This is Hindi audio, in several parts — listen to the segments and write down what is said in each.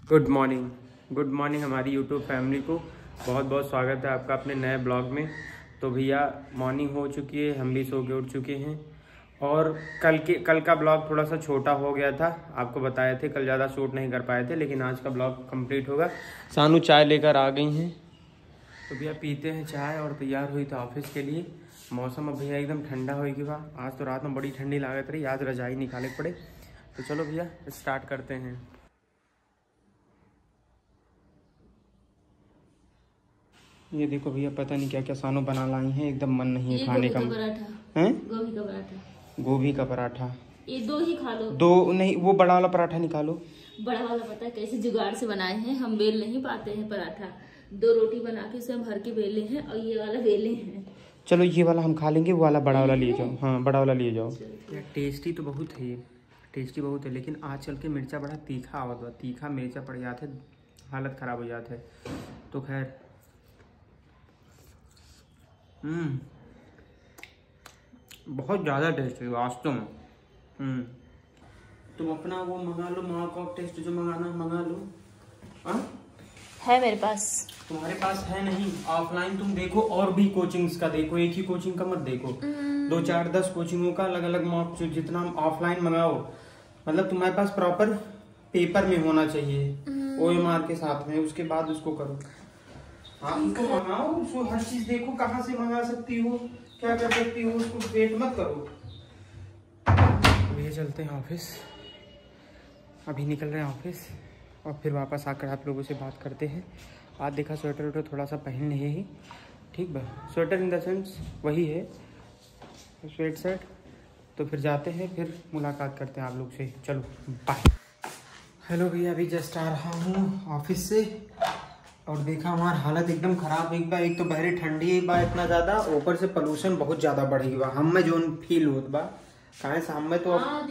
गुड मॉर्निंग हमारी यूट्यूब फैमिली को बहुत बहुत स्वागत है आपका अपने नए ब्लॉग में। तो भैया मॉर्निंग हो चुकी है, हम भी सो के उठ चुके हैं। और कल का ब्लॉग थोड़ा सा छोटा हो गया था, आपको बताए थे, कल ज़्यादा शूट नहीं कर पाए थे, लेकिन आज का ब्लॉग कंप्लीट होगा। सानू चाय लेकर आ गई हैं, तो भैया पीते हैं चाय और तैयार हुई था ऑफिस के लिए। मौसम अब भैया एकदम ठंडा होगी बा, आज तो रात में बड़ी ठंडी लागत रही, आज रजाई निकाले पड़े। तो चलो भैया स्टार्ट करते हैं। ये देखो भैया पता नहीं क्या क्या सानू बना लाई हैं, एकदम मन नहीं है खाने का। हैं? गोभी का पराठा। गोभी का पराठा, ये दो ही खा लो। दो नहीं, वो बड़ा वाला पराठा निकालो। बड़ा वाला पता है कैसे जुगाड़ से बनाए हैं, हम बेल नहीं पाते हैं पराठा। दो रोटी बना के उसे हम भर के बेले हैं और ये वाला बेले हैं। चलो ये वाला हम खा लेंगे, वो वाला बड़ा वाला लिए जाओ। हाँ बड़ा वाला लिए जाओ। यार टेस्टी तो बहुत है, टेस्टी बहुत है, लेकिन आज चल के मिर्चा बड़ा तीखा आवत बा, तीखा मिर्चा पड़ जाते हालत खराब हो जाते है। तो खैर बहुत ज़्यादा टेस्ट है वास्तव में। तुम अपना वो मंगा लो, महाकॉक टेस्ट जो मंगाना मंगा लो। है मेरे पास। तुम्हारे पास है नहीं, ऑफलाइन तुम देखो, और भी कोचिंग्स का देखो, एक ही कोचिंग का मत देखो, 2 4 10 कोचिंगों का अलग अलग मॉक, जितना ऑफलाइन मंगाओ मतलब तुम्हारे पास प्रॉपर पेपर में होना चाहिए, OMR के साथ में, उसके बाद उसको करो। हाँ उसको मंगाओ, उसको हर चीज देखो, कहाँ से मंगा सकती हो, क्या कर सकती हो, उसको वेट मत करो। भैया चलते हैं ऑफिस, अभी निकल रहे हैं ऑफिस, और फिर वापस आकर आप लोगों से बात करते हैं। आज देखा स्वेटर वेटर थोड़ा सा पहन है ही, ठीक बा, स्वेटर इन द सेंस वही है, स्वेट शर्ट। तो फिर जाते हैं, फिर मुलाकात करते हैं आप लोग से। चलो बाय। हेलो भैया, अभी जस्ट आ रहा हूँ ऑफिस से, और देखा हमारा हालत एकदम खराब एक बार। एक तो बहरे ठंडी बा इतना ज्यादा, ऊपर से पोल्यूशन बहुत ज्यादा बढ़ गई बा, हम में जो फील होत बा कहे शाम में तो हम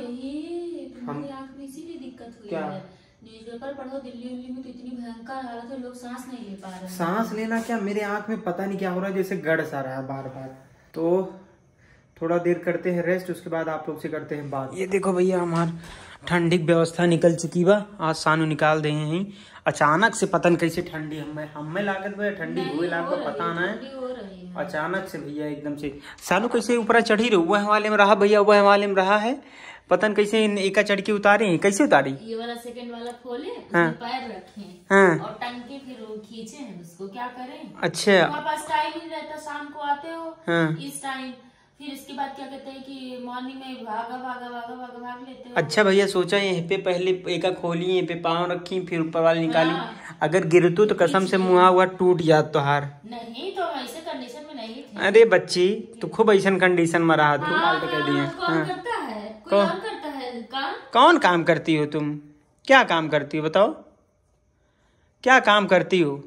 आँख में इसीलिए दिक्कत हुई क्या है। न्यूज़पेपर पढ़ो, दिल्ली में तो इतनी भयंकर हालत है, लोग सांस नहीं ले पा रहे हैं। सांस लेना क्या, मेरे आँख में पता नहीं क्या हो रहा है, जैसे गड़ सा रहा है बार बार। तो थोड़ा देर करते हैं रेस्ट, उसके बाद आप लोग से करते हैं बात। ये देखो भैया हमार ठंडी की व्यवस्था निकल चुकी बा, आज सानू निकाल दे हैं अचानक से, पता नहीं कैसे ठंडी हमें लागत भैया ठंडी हुए लागत पता ना है, अचानक से भैया एकदम से। सानू कैसे ऊपर चढ़ी रही, वह वाले में रहा भैया, वह वाले में रहा है, पता नहीं कैसे एका चढ़ के उतारे हैं, कैसे उतारी। ये वाला सेकंड वाला खोले, हाँ, पैर रखे हाँ, और टंग के फिर वो खींचे हैं, उसको क्या करें। अच्छा हमारे पास टाइम ही नहीं रहता, शाम को आते हो हाँ, इस टाइम, फिर इसके बाद क्या कहते हैं कि मॉर्निंग में भाग लेते हो। अच्छा भैया सोचा यहीं पे पहले एका खोली, यहीं पे पाँव रखी, फिर ऊपर वाली निकाली। हाँ। अगर गिरतू तो कसम से मुँह हुआ टूट जात तोहार। नहीं तो ऐसे कंडीशन में नहीं थे। अरे बच्ची तू खूब ऐसा कंडीशन में रहा, तू हाँ, कह दिए। कौन करता है, कोई और करता है काम। कौन काम करती हो तुम, क्या काम करती हो बताओ, क्या काम करती हो?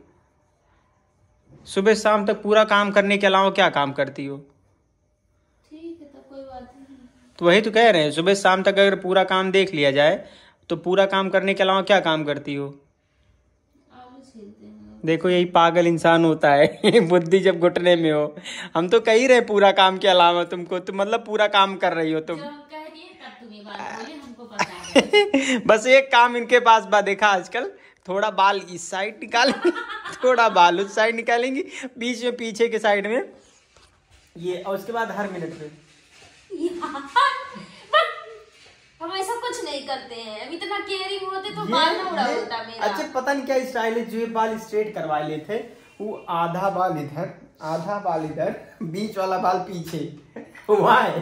सुबह शाम तक पूरा काम करने के अलावा क्या काम करती हो? ठीक है, तो कोई बात नहीं। तो वही तो कह रहे हैं, सुबह शाम तक अगर पूरा काम देख लिया जाए तो पूरा काम करने के अलावा क्या काम करती हो? आलू छीलते हैं। देखो यही पागल इंसान होता है बुद्धि जब घुटने में हो। हम तो कह ही रहे पूरा काम के अलावा तुमको, तुम मतलब पूरा काम कर रही हो तुम। जो कह रही है तब तुम ये बात बोले, हमको पता है। बस एक काम इनके पास बा, देखा आजकल थोड़ा बाल इस साइड निकालेंगे थोड़ा बाल उस साइड निकालेंगी, बीच में पीछे के साइड में ये, और उसके बाद हर मिनट पे हम ऐसा कुछ नहीं करते हैं, अब इतना केयरिंग होते तो बाल ना उड़ा होता मेरा। अच्छा पता नहीं क्या स्टाइल है, जो ये बाल स्ट्रेट करवा ले थे, वो आधा बाल इधर आधा बाल इधर, बीच वाला बाल पीछे हुआ है।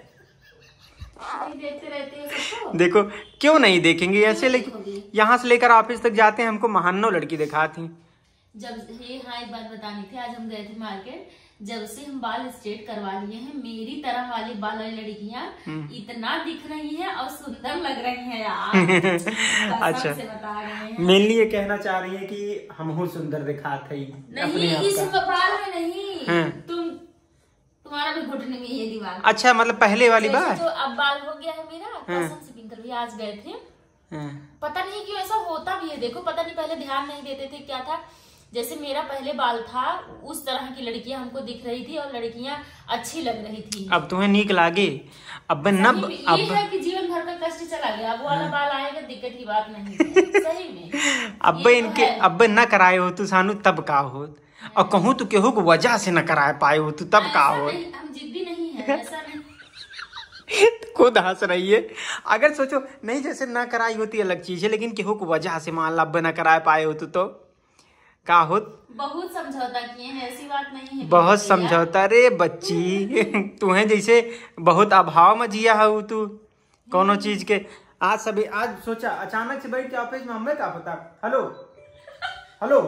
देखते रहते हैं सबको। देखो क्यों नहीं देखेंगे, ऐसे लेके यहाँ से लेकर ऑफिस तक जाते हैं, हमको महानो लड़की दिखा थी। जब ये हाँ एक बात बतानी थी, आज हम गए थे मार्केट, जब से हम बाल स्ट्रेट करवा लिए हैं, मेरी तरह वाली बाल वाली लड़कियां इतना दिख रही हैं और सुंदर लग रही हैं यार। अच्छा से बता रहे हैं, मेनली ये कहना चाह रही है कि हम हो सुंदर दिखाते ही नहीं, इस बाल में नहीं, तुम्हारा भी घुटने में ये दीवार। अच्छा मतलब पहले वाली बात, तो अब बाल हो गया है मेरा, कसम से पिंकर भी आज गए थे, पता नहीं क्यों ऐसा होता भी है, देखो पता नहीं पहले ध्यान नहीं देते थे क्या था, जैसे मेरा पहले बाल था उस तरह की लड़कियां हमको दिख रही थी और लड़कियां अच्छी लग रही थी। अब तुम्हें नीक लागे अब नब ये है कि जीवन भर का कष्ट चला गया, अब वाला बाल आएगा दिक्कत की बात नहीं है। सही में अब इनके अब न कराए हो तू सानू तब का हो, और कहूँ तो केहू को वजह से न कराए पाए हो तू तब का हो। हम जिद्दी नहीं है, ऐसा नहीं। खुद हंस रही है। अगर सोचो नहीं जैसे ना कराई होती अलग चीज है, लेकिन केहू को वजह से मान ला न करा पाए हो तो का हो। बहुत समझौता किए हैं, ऐसी बात नहीं है। बहुत समझौता रे बच्ची तुम्हें जैसे बहुत अभाव में जिया है तू कोनो चीज के। आज सभी आज सोचा अचानक से बैठ के ऑफिस में हमें क्या पता। हेलो हेलो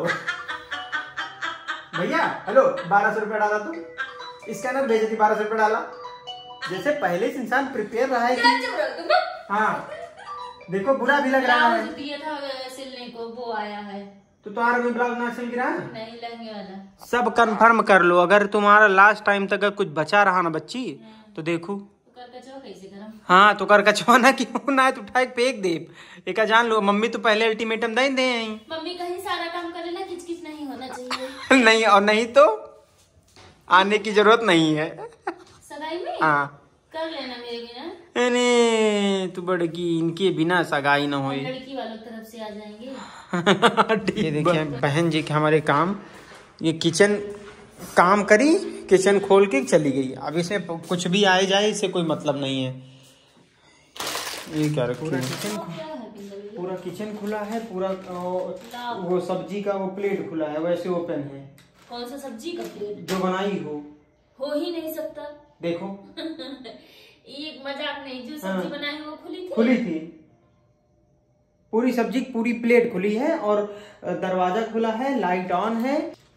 भैया हेलो 1200 रुपया डाला तू, स्कैनर भेजे थी 1200 रुपया डाला। जैसे पहले से इंसान प्रिपेयर रहा है कि हाँ देखो बुरा भी लग रहा है। दिया था सिलने को वो आया है तो तुम्हारा कोई ब्लाउज ना सिल गिरा नहीं, लहंगे वाला। सब कंफर्म कर लो, अगर तुम्हारा लास्ट टाइम तक कुछ बचा रहा ना बच्ची तो देखो कैसे करम। हाँ तो कर कचवा ना क्यों ना तो उठा फेंक दे। एक जान लो मम्मी तो पहले अल्टीमेटम दे दे। मम्मी कहीं सारा काम करे ना, किच नहीं होना चाहिए। नहीं और नहीं तो आने की जरूरत नहीं है सगाई में। हाँ कर लेना मेरे बिना। अरे तू बड़की इनके बिना सगाई न होए। लड़की वालों की तरफ से आ जाएंगे। ये देखिए बहन जी के हमारे काम, ये किचन काम करी, किचन खोल के चली गई। अब इसमें कुछ भी आए जाए इससे कोई मतलब नहीं है। ये क्या रखा पूरा किचन खुला है, पूरा वो सब्जी का वो प्लेट खुला है, वैसे ओपन है। कौन सा सब्जी का प्लेट? जो बनाई हो ही नहीं सकता। देखो ये मजाक नहीं, जो सब्जी बनाई वो खुली थी पूरी सब्जी, पूरी प्लेट खुली है और दरवाजा खुला है, लाइट ऑन है।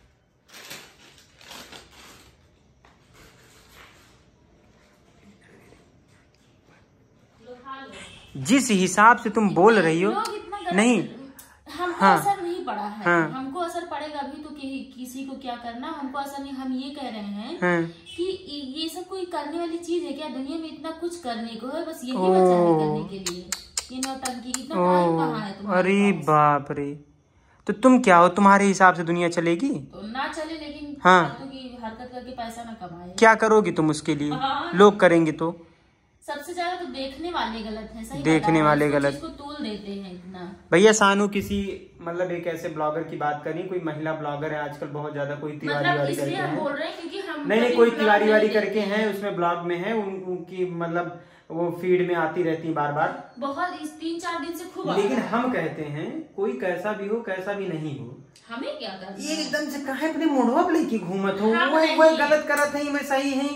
जिस हिसाब से तुम बोल रही हो नहीं हमको असर नहीं पड़ा है। हाँ। हमको असर पड़ेगा अभी तो किसी को क्या करना, हमको असर नहीं। हम ये कह रहे हैं कि ये सब कोई करने वाली चीज है क्या? दुनिया में इतना कुछ करने को है, बस यही बचा है करने के लिए। ये नौटंकी इतना टाइम कहाँ है तुम्हारे? अरे बाप रे, तो तुम क्या हो? तुम्हारे हिसाब से दुनिया चलेगी? तो ना चले, लेकिन हाँ हरकत करके पैसा ना कमाए। क्या करोगी तुम उसके लिए? लोग करेंगे तो सबसे ज्यादा तो देखने वाले गलत हैं। सही देखने वाले गलत इसको तूल देते हैं इतना। भैया सानू किसी मतलब एक ऐसे ब्लॉगर की बात करी, कोई महिला ब्लॉगर है आजकल बहुत ज्यादा, कोई तिवारी वारी करके हैं। बोल रहे हैं क्योंकि हम नहीं कोई तिवारी वारी करके हैं, उसमें ब्लॉग में है, उनकी मतलब वो फीड में आती रहती बार बार बहुत 3-4 दिन से खूब। लेकिन हम कहते हैं कोई कैसा भी हो कैसा भी नहीं हो, हमें क्या करना। ये एकदम से कहा अपने मुंडवा पे लेके घूमत हो, वो गलत करत है, मैं सही है।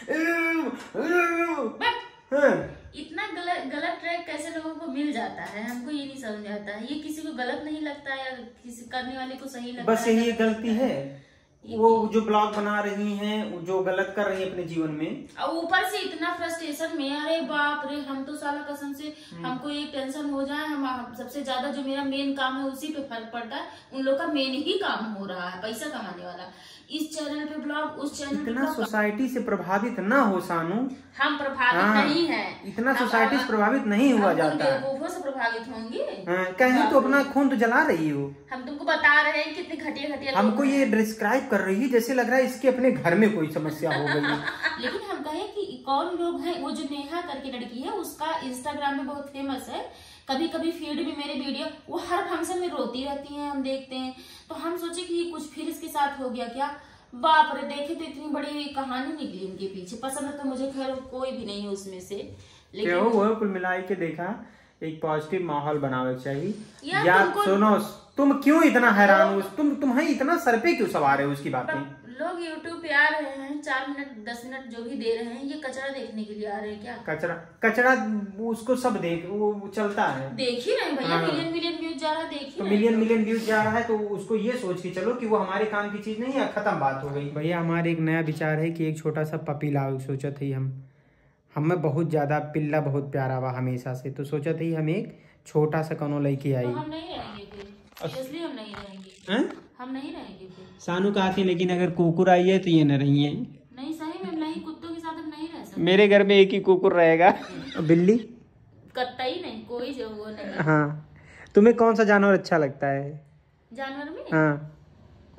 इतना गलत ट्रैक कैसे लोगों को मिल जाता है, हमको ये नहीं समझ आता है। ये किसी को गलत नहीं लगता या किसी करने वाले को सही लगता है? बस यही गलती है। वो जो ब्लॉग बना रही हैं, जो गलत कर रही है अपने जीवन में, और ऊपर से इतना फ्रस्ट्रेशन में। अरे बाप रे, हम तो साला कसम से हमको एक टेंशन हो जाए, हम सबसे ज्यादा जो मेरा मेन काम है उसी पे फर्क पड़ता है। उन लोग का मेन ही काम हो रहा है पैसा कमाने वाला। इस चैनल पे ब्लॉग, उस चैनल पे इतना सोसाइटी से प्रभावित ना हो सानू। हम प्रभावित नहीं है, इतना सोसाइटी से प्रभावित नहीं हुआ जाता है। बेवकूफों से प्रभावित होंगे। कहीं तो अपना खून तो जला रही हो। हम तुमको बता रहे हैं कितनी घटिया घटिया हमको ये डिस्क्राइब कर रही है जैसे लग रहा है इसके अपने घर में कोई समस्या हो गई है। लेकिन हम कहें कि कौन लोग हैं, वो जो नेहा करके लड़की है, उसका इंस्टाग्राम में बहुत फेमस है। कभी कभी फीड में मेरे वीडियो, वो हर फंक्शन में रोती रहती हैं, हम देखते हैं। तो हम सोचे कि कुछ फिर इसके साथ हो गया क्या। बाप रे, देखे तो इतनी बड़ी कहानी निकली उनके पीछे। पसंद तो मुझे खैर कोई भी नहीं है उसमें से, लेकिन वो कुल मिलाई के देखा एक पॉजिटिव माहौल बनावे चाहिए। या सुनो, तुम क्यों इतना हैरान हो? तुम्हें इतना सर पे क्यों सवार है उसकी बातें? लोग YouTube पे आ रहे हैं, 4 मिनट 10 मिनट जो भी दे रहे हैं, ये कचरा देखने के लिए आ रहे हैं क्या? कचरा उसको सब देख, वो चलता है, देख ही रहे हैं भैया। मिलियन व्यूज जा रहा है, देखिए तो मिलियन व्यूज जा रहा है, तो उसको ये सोच के चलो कि वो हमारे काम की चीज नहीं है, खत्म बात हो गई। भैया हमारे एक नया विचार है कि एक छोटा सा पपी लाओ। सोचा थी हमें बहुत ज्यादा पिल्ला बहुत प्यारा हुआ हमेशा से, तो सोचा थी हम एक छोटा सा कनो लेके आई। हम नहीं रहेंगे फिर, इसलिए हम नहीं रहेंगे। हम नहीं रहेंगे फिर। सानू कहा थी लेकिन अगर कुकुर आई है तो ये न रही है। नहीं सही में नहीं, कुत्तों के साथ हम नहीं रह सकते। मेरे घर में एक ही कुकुर रहेगा। बिल्ली कतई नहीं, कोई जो वो नहीं। हाँ, तुम्हें कौन सा जानवर अच्छा लगता है? जानवर में हाँ,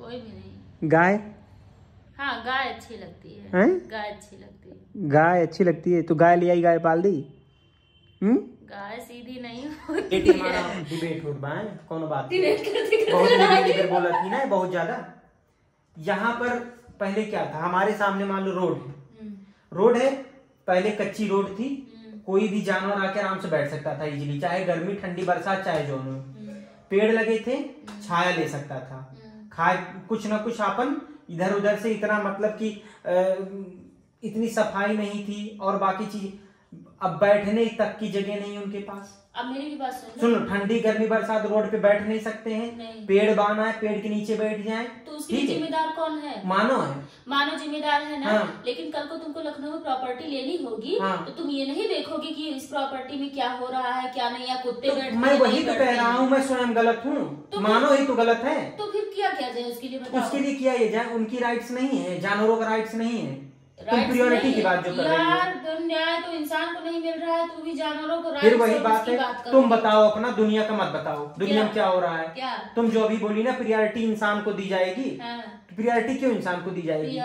कोई भी नहीं। गाय? हाँ गाय अच्छी लगती है। गाय अच्छी लगती है। गाय अच्छी लगती है तो गाय ले आई, गाय पाल दी। गाय सीधी नहीं होती है। हमारा डिबेट होता है, कौन बात बहुत बोला थी ना बहुत ज्यादा। यहाँ पर पहले क्या था, हमारे सामने मान लो रोड है, पहले कच्ची रोड थी, कोई भी जानवर आके आराम से बैठ सकता था इजीली, चाहे गर्मी ठंडी बरसात चाहे जो हो। पेड़ लगे थे, छाया ले सकता था, खाए कुछ ना कुछ अपन इधर उधर से, इतना मतलब कि इतनी सफाई नहीं थी और बाकी चीज। अब बैठने तक की जगह नहीं उनके पास। अब मेरी भी बात सुनो, ठंडी गर्मी बरसात रोड पे बैठ नहीं सकते हैं, नहीं। पेड़ बाना है, पेड़ के नीचे बैठ जाएं, तो उसके लिए जिम्मेदार कौन है? मानो है, मानो जिम्मेदार है ना। हाँ। लेकिन कल को तुमको लखनऊ में प्रॉपर्टी लेनी होगी, हाँ। तो तुम ये नहीं देखोगे कि इस प्रॉपर्टी में क्या हो रहा है क्या नहीं, या कुत्ते तो बैठते मैं वही तो कह रहा हूँ, मैं स्वयं गलत हूँ, तो मानो ही तो गलत है। तो फिर किया क्या जाए उसके लिए बताओ? उसके लिए किया ये जाए, उनकी राइट्स नहीं है, जानवरों का राइट्स नहीं है। तुम प्रियोरिटी की बात जो कर रही हो यार, न्याय तो इंसान को नहीं मिल रहा है, तो भी जानवरों को फिर वही बात है। तुम बताओ अपना, दुनिया का मत बताओ, दुनिया में क्या हो रहा है। क्या? तुम जो अभी बोली ना प्रियोरिटी इंसान को दी जाएगी, प्रियोरिटी क्यों इंसान को दी जाएगी?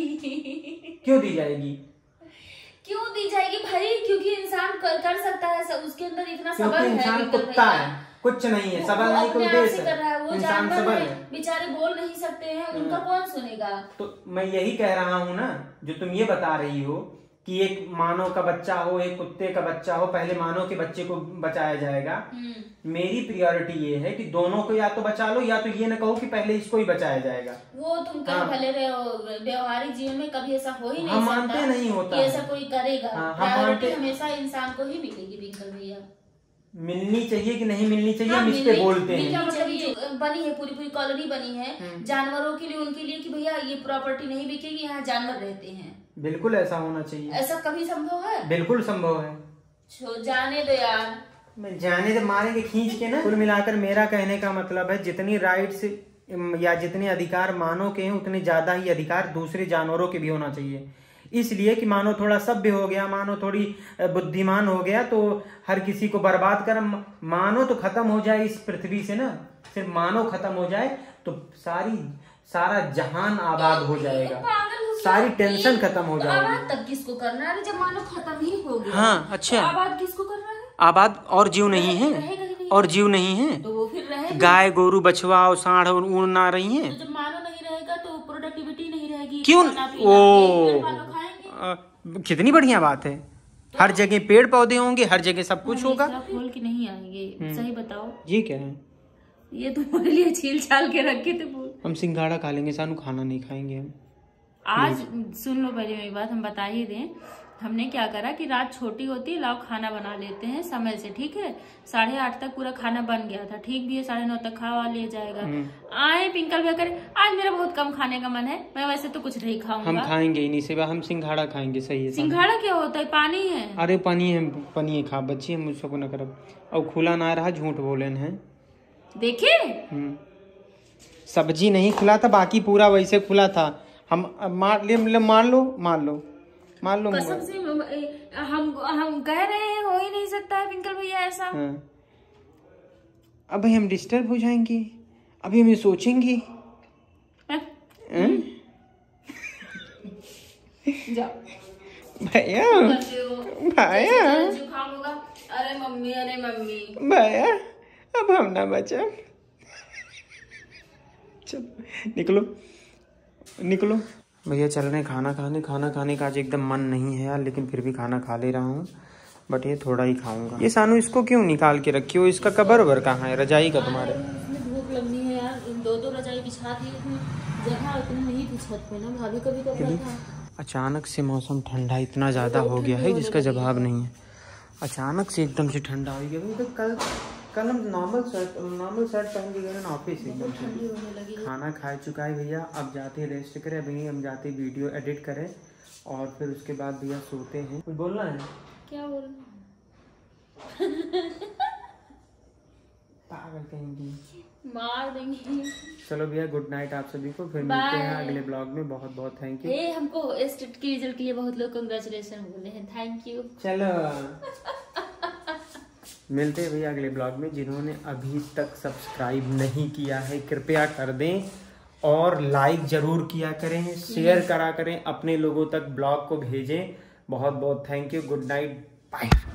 क्यों दी जाएगी? क्यों दी जाएगी भाई? क्योंकि इंसान कर सकता है, उसके अंदर इतना सबल है। इंसान कुत्ता है, कुछ नहीं है, सबल नहीं, कोई देश है, वो इंसान सबल है। बेचारे बोल नहीं सकते हैं, उनका कौन सुनेगा? तो मैं यही कह रहा हूँ ना, जो तुम ये बता रही हो कि एक मानव का बच्चा हो, एक कुत्ते का बच्चा हो, पहले मानव के बच्चे को बचाया जाएगा। मेरी प्रियोरिटी ये है कि दोनों को या तो बचा लो, या तो ये न कहो कि पहले इसको ही बचाया जाएगा। वो तुम कहीं भले व्यवहारिक जीवन में कभी ऐसा हो ही नहीं सकता। हम मानते नहीं होता, ऐसा कोई करेगा। प्रायोरिटी हमेशा इंसान को ही मिलेगी पिंकल भैया। मिलनी चाहिए कि नहीं मिलनी चाहिए, हम इस पे बोलते हैं। मतलब बनी है, पूरी कॉलोनी बनी है जानवरों के लिए, उनके लिए कि भैया ये प्रॉपर्टी नहीं बिकेगी, यहाँ जानवर रहते हैं। बिल्कुल ऐसा होना चाहिए। ऐसा कभी संभव है? बिल्कुल संभव है। जाने दो यार, मैं जाने दे, मारेंगे खींच के ना। कुल मिलाकर मेरा कहने का मतलब है, जितनी राइट्स या जितने अधिकार मानव के हैं, उतने ज्यादा ही अधिकार दूसरे जानवरों के भी होना चाहिए। इसलिए कि मानो थोड़ा सभ्य हो गया, मानो थोड़ी बुद्धिमान हो गया, तो हर किसी को बर्बाद कर, मानो तो खत्म हो जाए इस पृथ्वी से ना, सिर्फ मानव खत्म हो जाए तो सारा जहान आबाद हो जाएगा, सारी टेंशन खत्म हो जाएगी। आबाद तब किसको करना है जब मानव खत्म ही हो गया? हाँ अच्छा, तो आबाद किसको करना है? आबाद और जीव नहीं है, और जीव नहीं है, तो वो फिर रहेगा। गाय गोरू बछवा और सांड और ऊन ना रही है, तो जब मानव नहीं रहेगा तो प्रोडक्टिविटी नहीं रहेगी। क्यों? कितनी बढ़िया बात है, हर जगह पेड़ पौधे होंगे, हर जगह सब कुछ होगा। खोल के नहीं आएंगे। सही बताओ जी क्या है? ये तुम्हारे लिए छील छाल के रखे थे। हम सिंघाड़ा खा लेंगे, सानू खाना नहीं खाएंगे हम आज। सुन लो पहले मेरी बात, हम बता ही दें। हमने क्या करा कि रात छोटी होती है, लाओ खाना बना लेते हैं समय से, ठीक है। 8:30 तक पूरा खाना बन गया था, ठीक भी है, 9:30 तक खावा लिया जाएगा। आए पिंकल भैया करे, आज मेरा बहुत कम खाने का मन है, मैं वैसे तो कुछ नहीं खाऊंगा। हम खाएंगे ही नहीं, सिवा हम सिंघाड़ा खाएंगे। सही है। सिंघाड़ा क्या होता है? पानी है। अरे पानी है, पानी खा बच्ची, हम उसको न करब। और खुला ना रहा, झूठ बोले है। देखे, सब्जी नहीं खुला था, बाकी पूरा वैसे खुला था। हम मान लो कसम से हम कह रहे हैं, हो ही नहीं सकता है पिंकल भैया ऐसा। अब हम डिस्टर्ब हो जाएंगे, अभी हम सोचेंगे। जाओ भैया, जुकाम होगा। अरे मम्मी भैया, अब हम ना बचा। चलो निकलो भैया, चल रहे खाना खाने का आज एकदम मन नहीं है यार, लेकिन फिर भी खाना खा ले रहा हूँ, बट ये थोड़ा ही खाऊंगा। ये सानू इसको क्यों निकाल के रखी हो? इसका कबर वबर कहाँ है? रजाई का तुम्हारे? भूख लगनी है यार, 2 रजाई बिछा दी, जगह उतनी नहीं थी छत पे ना, भाभी कभी कभी था। अचानक से मौसम ठंडा इतना ज्यादा हो गया है जिसका जवाब नहीं है। अचानक से एकदम से ठंडा हो गया। तो कल हम नॉर्मल शर्ट पहन के गए ना ऑफिस, एकदम से खाना खा चुका है भैया। अब जाते हैं रेस्ट करें, अभी हम जाते वीडियो एडिट करें और फिर उसके बाद भैया सोते हैं। कुछ बोलना है? क्या बोलना? पागल कहेंगी, मार देंगे। चलो भैया, गुड नाइट आप सभी को, फिर मिलते हैं अगले ब्लॉग में। बहुत बहुत थैंक यू। हमको स्टेट के रिजल्ट के लिए बहुत लोग कांग्रेचुलेशन बोले हैं, थैंक यू। चलो मिलते हैं भैया अगले ब्लॉग में। जिन्होंने अभी तक सब्सक्राइब नहीं किया है कृपया कर दें और लाइक जरूर किया करें, शेयर करा करें, अपने लोगों तक ब्लॉग को भेजें। बहुत बहुत thank you. Good night, bye.